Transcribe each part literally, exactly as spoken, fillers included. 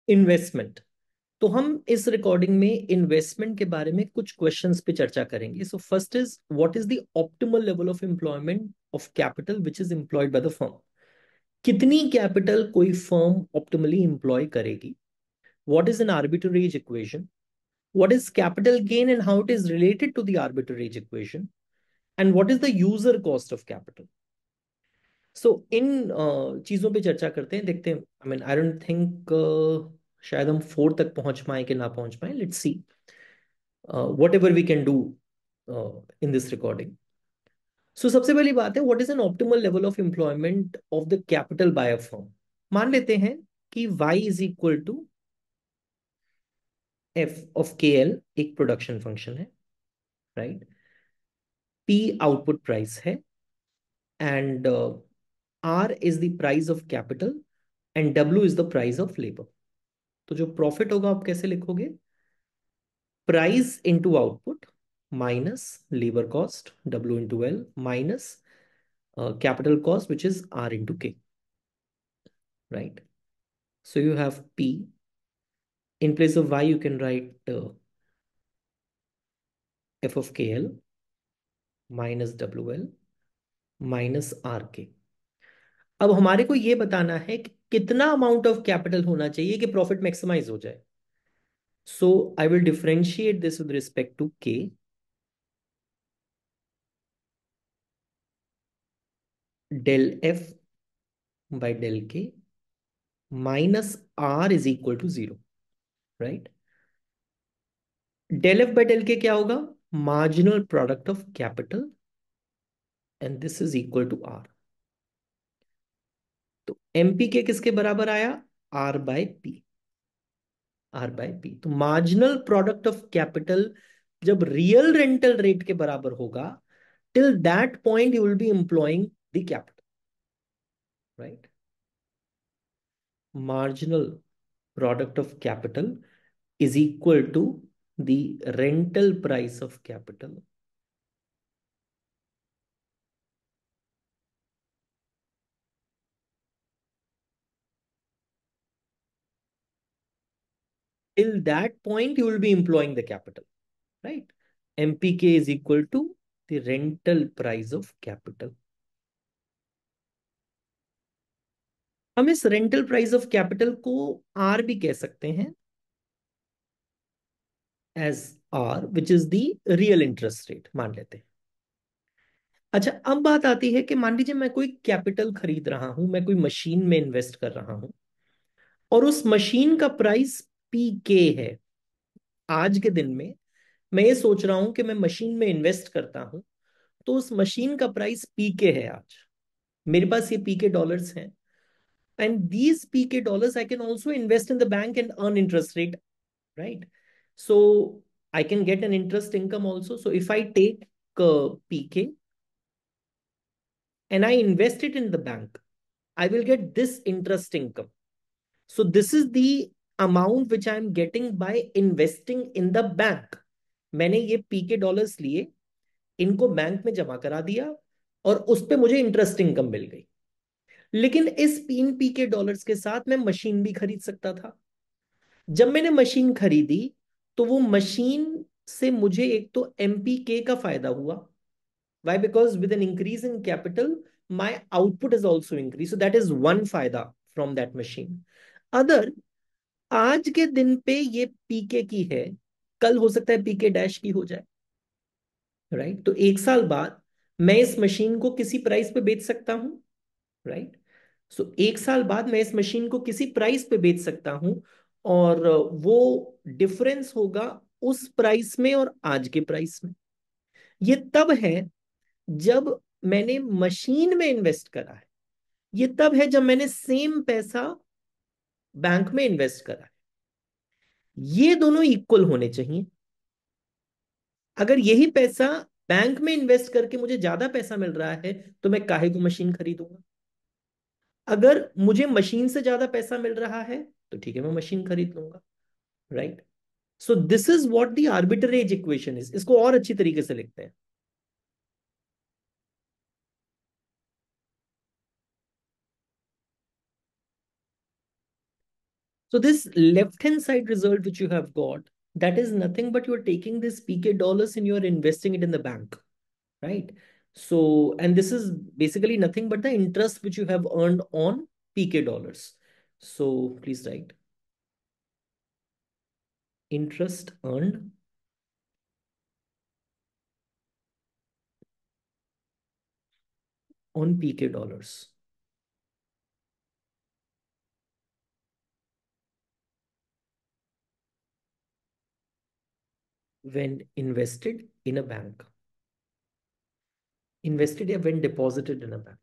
Investment. तो हम इस रिकॉर्डिंग में इन्वेस्टमेंट के बारे में कुछ क्वेश्चंस पे चर्चा करेंगे। So first is, what is the optimal level of employment of capital which is employed by the firm. कितनी कैपिटल कोई फर्म ऑप्टिमली एम्प्लॉय करेगी। What is an arbitrage equation. What is capital gain and how it is related to the arbitrage equation. And what is the user cost of capital. So इन uh, चीजों पे चर्चा करते हैं, देखते हैं। I mean I don't think शायद हम फोर तक पहुंच पाए कि ना पहुंच पाए। Let's see whatever we can do in this recording. So सबसे पहली बात है, what is an optimal level of employment of the capital by a firm. मान लेते हैं कि y is equal to F of K L, एक production function है, राइट। p आउटपुट प्राइस है, and r is the price of capital, and w is the price of labour. तो जो profit होगा आप कैसे लिखोगे? Price into output minus labour cost w into L minus capital cost, which is r into k, right? So you have p. In place of y, you can write uh, f of kl minus wl minus rk. अब हमारे को ये बताना है कि कितना amount of capital होना चाहिए कि प्रॉफिट मैक्सिमाइज हो जाए। So I will differentiate this with respect to k। del f by del k minus r is equal to zero, right? del f by del k क्या होगा? Marginal product of capital, and this is equal to r। तो MP K किसके बराबर आया? R by P. R by P. तो marginal product of capital जब real rental rate के बराबर होगा, till that point you will be employing the capital, right. Marginal product of capital is equal to the rental price of capital till that point you will be employing the capital, right? M P K is equal to the rental price of capital. हम इस rental price of capital को R भी कह सकते हैं, as R which is the real interest rate मान लेते हैं। अच्छा, अब बात आती है कि मान लीजिए मैं कोई कैपिटल खरीद रहा हूं, मैं कोई मशीन में इन्वेस्ट कर रहा हूं, और उस मशीन का प्राइस पी के है। आज के दिन में मैं ये सोच रहा हूं कि मैं मशीन में इन्वेस्ट करता हूं, तो उस मशीन का प्राइस पी के है आज। मेरे पास ये पी के डॉलर्स हैं, and these P K dollars I can also invest in the bank and earn interest rate, right? So I can get an interest income also. So if I take uh, P K and I invest it in the bank, I will get this interest income. So this is the amount which I am getting by investing in the bank. मैंने ये P K dollars लिए, इनको bank में जमा करा दिया, और उस पे मुझे इंटरेस्ट इनकम मिल गई। लेकिन इस इन पी के डॉलर्स के साथ मैं मशीन भी खरीद सकता था। जब मैंने मशीन खरीदी, तो वो मशीन से मुझे एक तो एमपीके का फायदा हुआ। Why? Because with an increase in capital my output is also increase, so that is one फायदा फ्रॉम दैट मशीन। अदर, आज के दिन पे ये पीके की है, कल हो सकता है पीके डैश की हो जाए, राइट right? तो एक साल बाद मैं इस मशीन को किसी प्राइस पे बेच सकता हूं, राइट। सो एक साल बाद मैं इस मशीन को किसी प्राइस पे बेच सकता हूं, और वो डिफरेंस होगा उस प्राइस में और आज के प्राइस में। ये तब है जब मैंने मशीन में इन्वेस्ट करा है। ये तब है जब मैंने सेम पैसा बैंक में इन्वेस्ट करा है। ये दोनों इक्वल होने चाहिए। अगर यही पैसा बैंक में इन्वेस्ट करके मुझे ज्यादा पैसा मिल रहा है, तो मैं काहे को मशीन खरीदूंगा। अगर मुझे मशीन से ज्यादा पैसा मिल रहा है, तो ठीक है, मैं मशीन खरीद लूंगा, right. So this is what the arbitrage equation is. इसको और अच्छी तरीके से लिखते हैं। So this left hand side result which you have got, that is nothing but you're taking this P K dollars and you're investing it in the bank, right? So, and this is basically nothing but the interest which you have earned on P K dollars. So please write interest earned on P K dollars when invested in a bank. Invested या when deposited in a bank.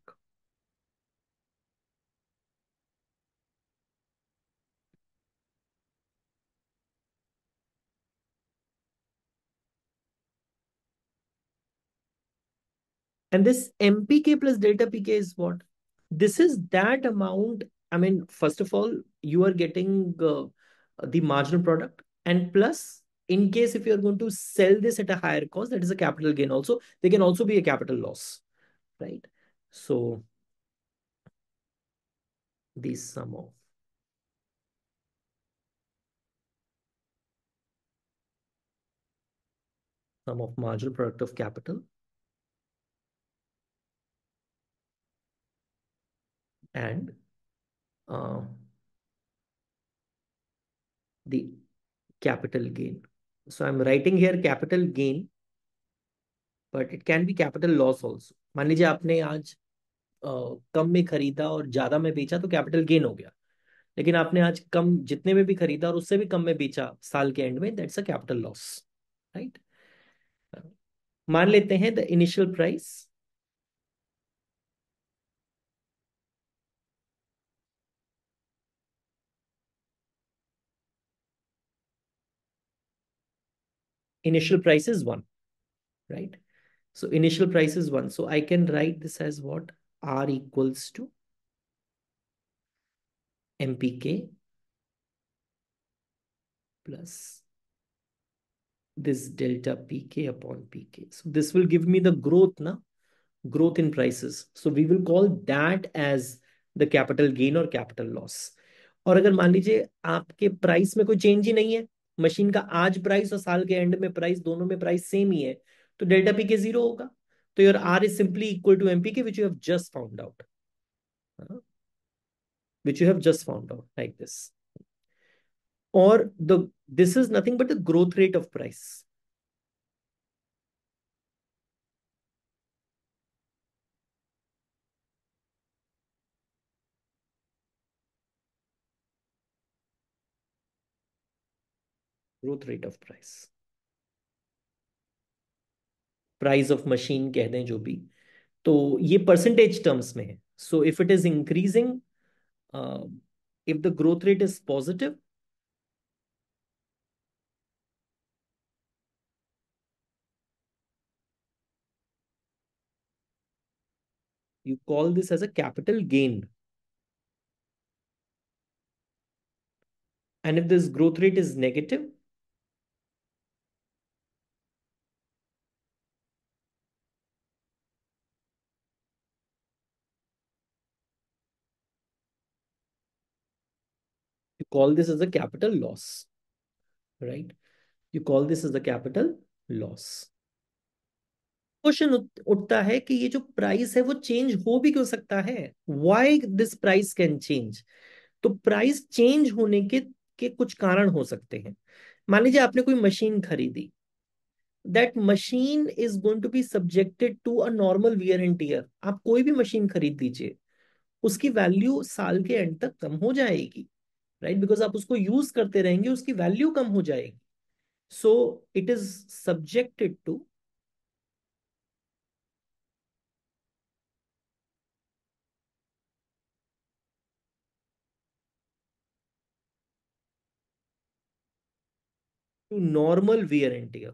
And this M P K plus delta P K is what? This is that amount. I mean, first of all, you are getting uh, the marginal product, and plus, in case if you're going to sell this at a higher cost, that is a capital gain also. They can also be a capital loss, right? So, the sum of sum of marginal product of capital and uh, the capital gain. So I'm writing here capital gain, but it can be capital loss also. मान लीजिए आपने आज अ, कम में खरीदा और ज्यादा में बेचा तो कैपिटल गेन हो गया, लेकिन आपने आज कम जितने में भी खरीदा और उससे भी कम में बेचा साल के एंड में, that's a capital loss, right? मान लेते हैं the initial price initial price is one, right? So initial price is one. So I can write this as what? R equals to M P K plus this delta P K upon P K. So this will give me the growth, na? Growth in prices. So we will call that as the capital gain or capital loss. और अगर मान लीजिए आपके price में कोई change ही नहीं है, machine का आज प्राइस और साल के एंड में प्राइस, दोनों में प्राइस सेम ही है, तो डेल्टा पी के जीरो होगा. तो your R is simply equal to MP K which you have just found out, which you have just found out like this. और the this is nothing but the growth rate of price. Growth rate of price, price of machine कह दें जो भी, तो ये percentage terms में है. So if it is increasing, if the growth rate is positive, you call this as a capital gain. And if this growth rate is negative, you call this as a capital loss, right? You call this as a capital loss. Question उठता है कि ये जो price है वो change हो भी क्यों सकता है? Why this price can change? तो प्राइस चेंज होने के के कुछ कारण हो सकते हैं. मान लीजिए आपने कोई मशीन खरीदी, that machine is going to be subjected to a normal wear and tear. आप कोई भी मशीन खरीद दीजिए, उसकी वैल्यू साल के एंड तक कम हो जाएगी, राइट? बिकॉज आप उसको यूज करते रहेंगे, उसकी वैल्यू कम हो जाएगी. So it is subjected to to normal wear and tear.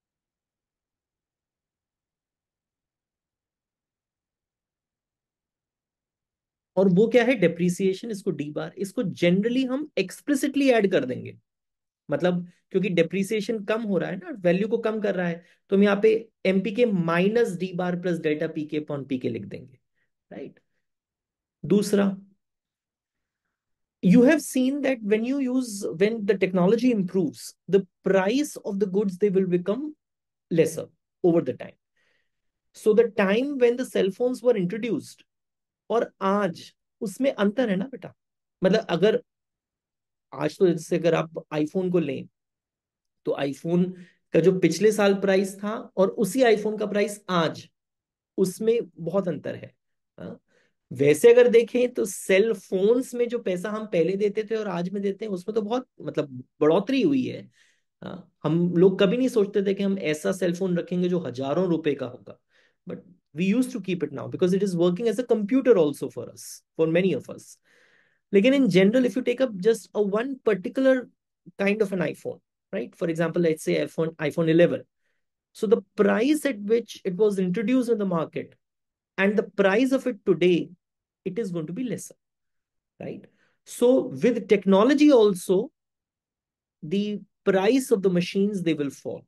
और वो क्या है? डेप्रिसिएशन. इसको डी बार, इसको जनरली हम एक्सप्लिसिटली ऐड कर देंगे. मतलब क्योंकि डेप्रिसिएशन कम हो रहा है ना, वैल्यू को कम कर रहा है, तो हम यहाँ पे MP K minus D bar plus delta P K upon P K लिख देंगे, राइट? दूसरा, You have seen that when you use, when the technology improves, the price of the goods, they will become lesser over the time. So the time when the cell phones were introduced और आज, उसमें अंतर है ना बेटा. मतलब अगर आज तो जैसे अगर आप आईफोन को लें, तो आईफोन का जो पिछले साल प्राइस था और उसी आईफोन का प्राइस आज, उसमें बहुत अंतर है. हाँ? वैसे अगर देखें तो सेल फोन्स में जो पैसा हम पहले देते थे और आज में देते हैं, उसमें तो बहुत मतलब बढ़ोतरी हुई है. हाँ, हम लोग कभी नहीं सोचते थे कि हम ऐसा सेल फोन रखेंगे जो हजारों रुपए का होगा. But we use to keep it now because it is working as a computer also for us, for many of us. लेकिन in general if you take up just a one particular kind of an iPhone, right? For example, let's say iPhone iPhone eleven. So the price at which it was introduced in the market and the price of it today, it is going to be lesser, right? So with technology also, the price of the machines, they will fall.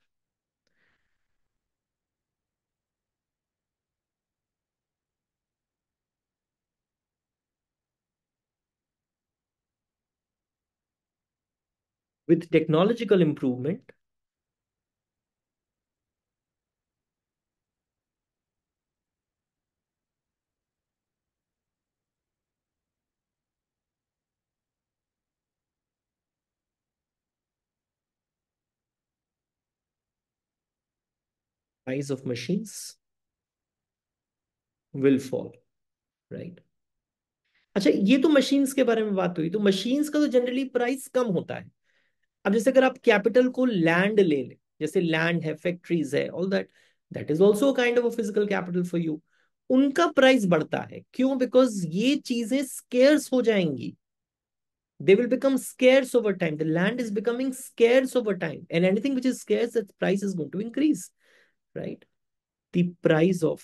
With technological improvement, price of machines will fall, right? अच्छा, ये तो machines के बारे में बात हुई. तो machines का तो जनरली प्राइस कम होता है. अब जैसे अगर आप कैपिटल को लैंड ले लें, जैसे लैंड है, फैक्ट्रीज है, all that, that is also kind of a physical capital for you. उनका प्राइस बढ़ता है. क्यों? बिकॉज ये चीजें स्केर्स हो जाएंगी. They will become scarce over time. The land is becoming scarce over time, and anything which is scarce, its price is going to increase, right? The price of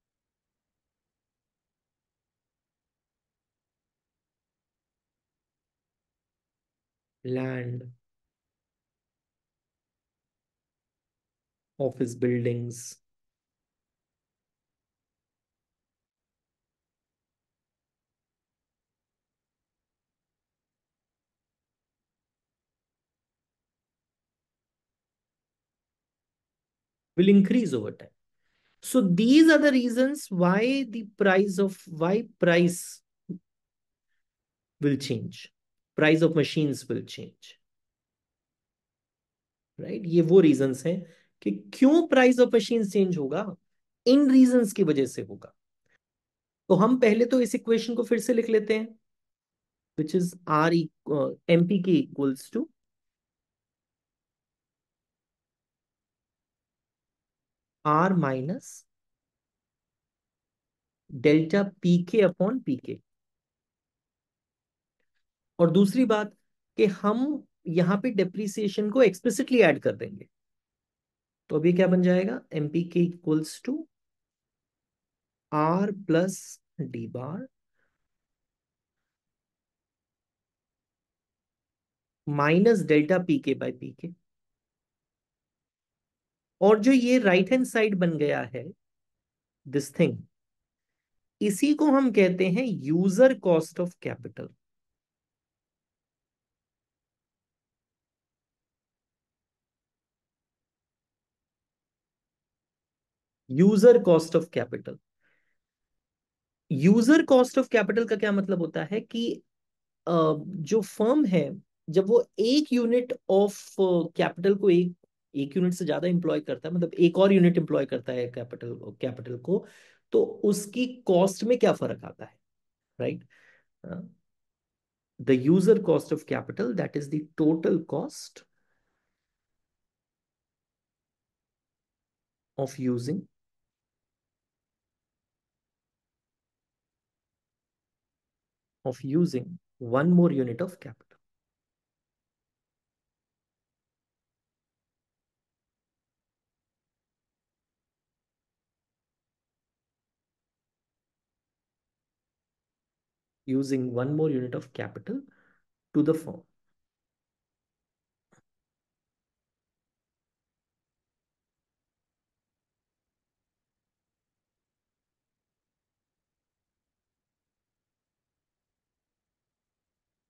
land, office buildings will increase over time. So these are the reasons why the price of why price will change. Price of machines will change, right? ये वो reasons हैं कि क्यों price of machines change होगा. इन reasons की वजह से होगा. तो हम पहले तो इस इक्वेशन को फिर से लिख लेते हैं, which is R equal M P K equals to R minus delta P K upon P K. और दूसरी बात कि हम यहां पे डेप्रिसिएशन को एक्सप्लिसिटली ऐड कर देंगे. तो अभी क्या बन जाएगा? M P K equals to R plus D bar minus delta P K by P K. और जो ये राइट हैंड साइड बन गया है, दिस थिंग, इसी को हम कहते हैं user cost of capital. User cost of capital. User cost of capital का क्या मतलब होता है कि अ, जो फर्म है, जब वो एक यूनिट ऑफ कैपिटल को एक एक यूनिट से ज्यादा इंप्लॉय करता है, मतलब एक और यूनिट इंप्लॉय करता है कैपिटल कैपिटल को, तो उसकी कॉस्ट में क्या फर्क आता है, right? The user cost of capital, that is the total cost of using of using one more unit of capital. Using one more unit of capital to the firm.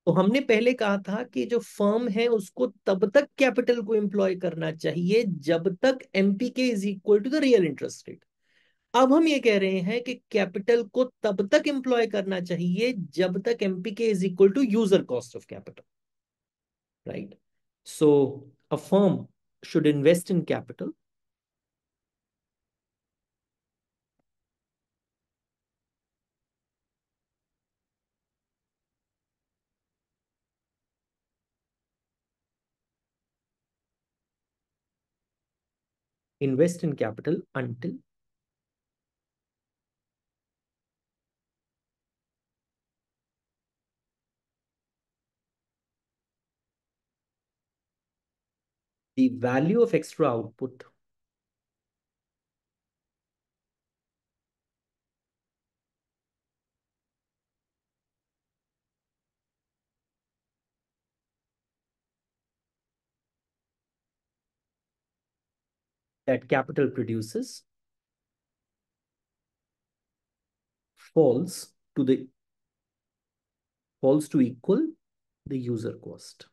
तो हमने पहले कहा था कि जो फर्म है उसको तब तक कैपिटल को एम्प्लॉय करना चाहिए जब तक MPK is equal to the real interest rate. अब हम ये कह रहे हैं कि कैपिटल को तब तक एम्प्लॉय करना चाहिए जब तक MPK is equal to user cost of capital, right? So a firm should invest in capital invest in capital until the value of extra output that capital produces falls to the falls to equal the user cost।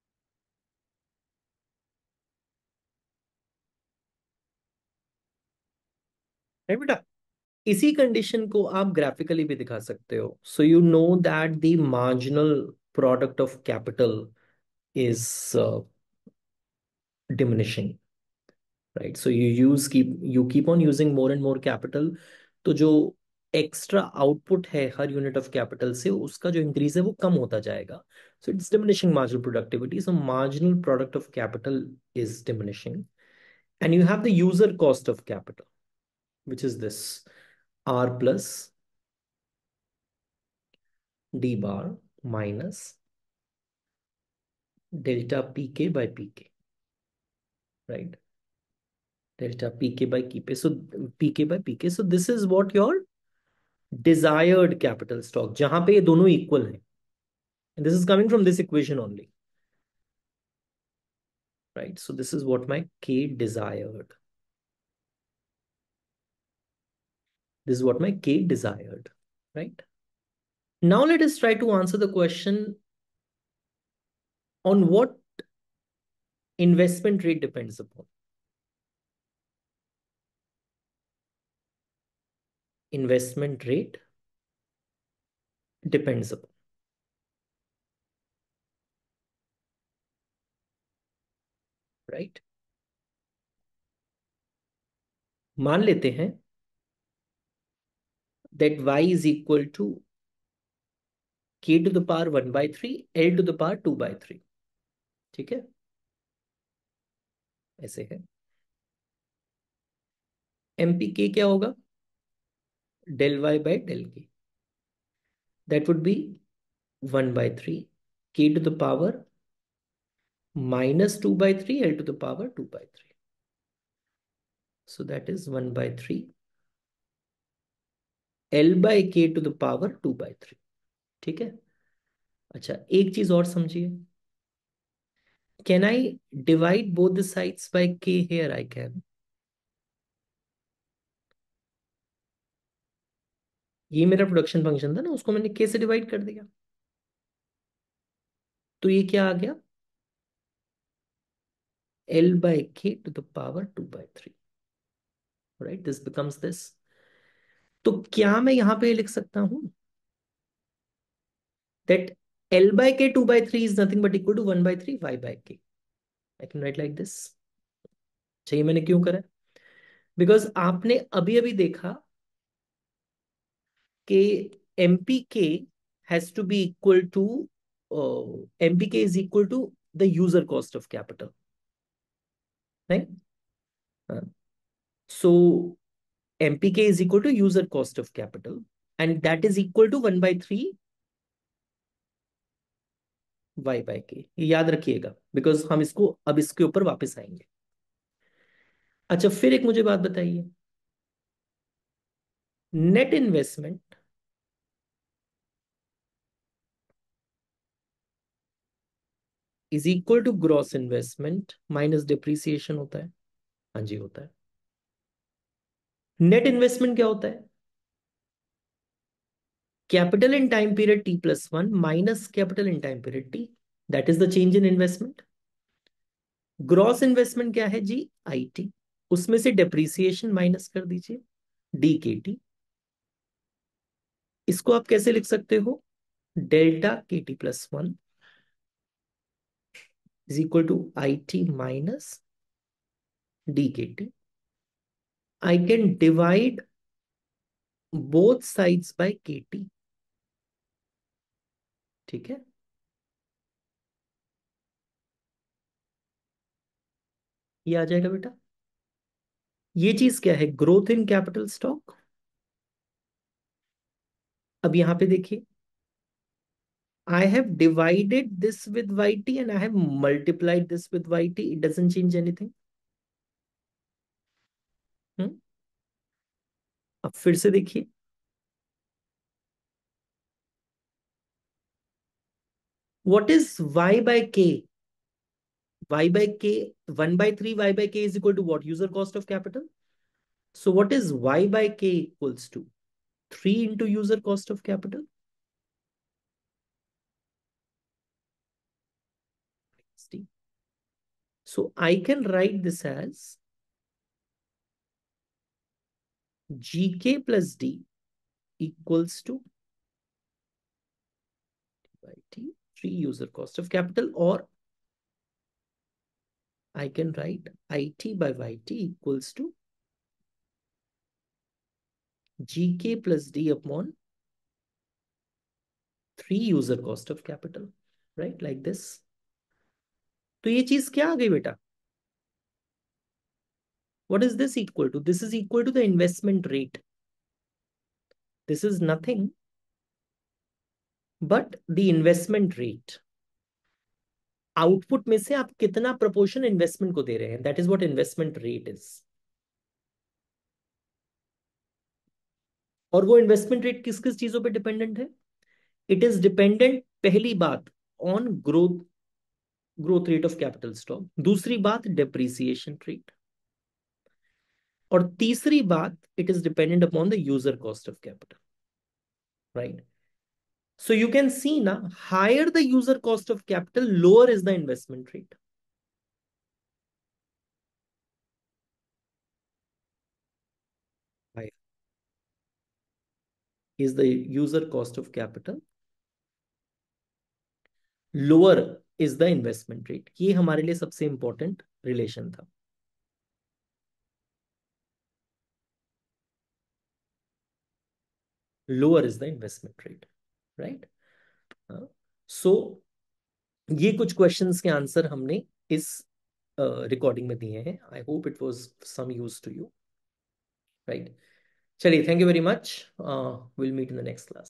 है बेटा? इसी condition को आप graphically भी दिखा सकते हो। So you know that the marginal product of capital is diminishing, right? So you use keep you keep on using more and more capital, तो जो एक्स्ट्रा आउटपुट है हर यूनिट ऑफ कैपिटल से उसका जो इंक्रीज है वो कम होता जाएगा। So it's diminishing marginal productivity, so marginal product of capital is diminishing. And you have the user cost of capital, which is this R plus D bar minus delta pk by pk, right? Delta pk by kp. So pk by pk. So this is what your desired capital stock, जहां पे ये दोनों equal हैं. And this is coming from this equation only, right? So this is what my k desired. This is what my k desired, right? Now let us try to answer the question on what investment rate depends upon. Investment rate depends upon, right? मान लेते हैं that y is equal to k to the power one by three, l to the power two by three. ठीक है, ऐसे है। एमपीके क्या होगा? Del Y by del K, that would be one by three k to the power minus two by three l to the power two by three, so that is one by three l by k to the power two by three. ठीक है। अच्छा, एक चीज और समझिए, can I divide both the sides by k? Here I can. ये मेरा production function था ना, उसको मैंने k से डिवाइड कर दिया, तो ये क्या आ गया? L by k to the power two by three, right? This becomes this. तो क्या मैं यहां पे लिख सकता हूं that L by k two by three is nothing but equal to one by three y by k? I can write like this. चाहिए मैंने क्यों करा? बिकॉज आपने अभी अभी देखा कि MPK has to be equal to MPK is equal to the user cost of capital, नहीं? So MPK is equal to user cost of capital and that is equal to one by three Y by K. ये याद रखिएगा, because हम इसको अब इसके ऊपर वापस आएंगे। अच्छा, फिर एक मुझे बात बताइए, net investment is equal to gross investment minus depreciation होता है। हाँ जी, होता है। नेट इन्वेस्टमेंट क्या होता है? Capital in time period t plus one minus capital in time period t. That is the change in investment. Gross investment क्या है जी? आईटी. उसमें से डेप्रीसिएशन माइनस कर दीजिए, डी के टी. इसको आप कैसे लिख सकते हो? Delta K T plus one is equal to I T minus D K T. I can divide both sides by K T. ठीक है. ये आ जाएगा बेटा. ये चीज क्या है? Growth in capital stock. अब यहां पे देखिए, I have divided this with Y T and I have multiplied this with Y T. It doesn't change anything. हम्म. अब फिर से देखिए, what is Y by K? Y by K, one by three Y by K is equal to what? User cost of capital. So what is Y by K equals to? three into user cost of capital. So I can write this as G K plus D equals to Y T, three user cost of capital, or I can write I T by Y T equals to G K plus D upon three user cost of capital, right? Like this. तो ये चीज क्या आ गई बेटा? What is this equal to? This is equal to the investment rate. This is nothing but the investment rate. Output में से आप कितना प्रोपोर्शन इन्वेस्टमेंट को दे रहे हैं, that is what investment rate is. और वो इन्वेस्टमेंट रेट किस किस चीजों पे डिपेंडेंट है? इट इज डिपेंडेंट, पहली बात, on growth growth rate of capital stock. दूसरी बात, डेप्रीसिएशन रेट. और तीसरी बात, it is dependent upon the user cost of capital. Right. So you can see now, higher the user cost of capital, lower is the investment rate. Higher is the user cost of capital, lower is the investment rate. ये हमारे लिए सबसे important relation था. Lower is the investment rate, right? So uh, ये कुछ questions के answer हमने इस रिकॉर्डिंग uh, में दिए हैं. I hope it was some use to you. Right. चलिए, thank you very much. Will meet in the next class.